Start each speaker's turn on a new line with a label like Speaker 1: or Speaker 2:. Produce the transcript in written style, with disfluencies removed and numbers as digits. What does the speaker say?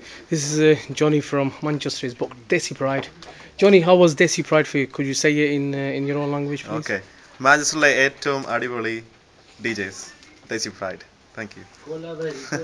Speaker 1: This is Johnny from Manchester. He's booked Desipride. Johnny, how was Desipride for you? Could you say it in your own language, please?
Speaker 2: Okay. മാഞ്ചസ്റ്ററിലെ ഏറ്റവും അടിപൊളി DJs Desipride. Thank you.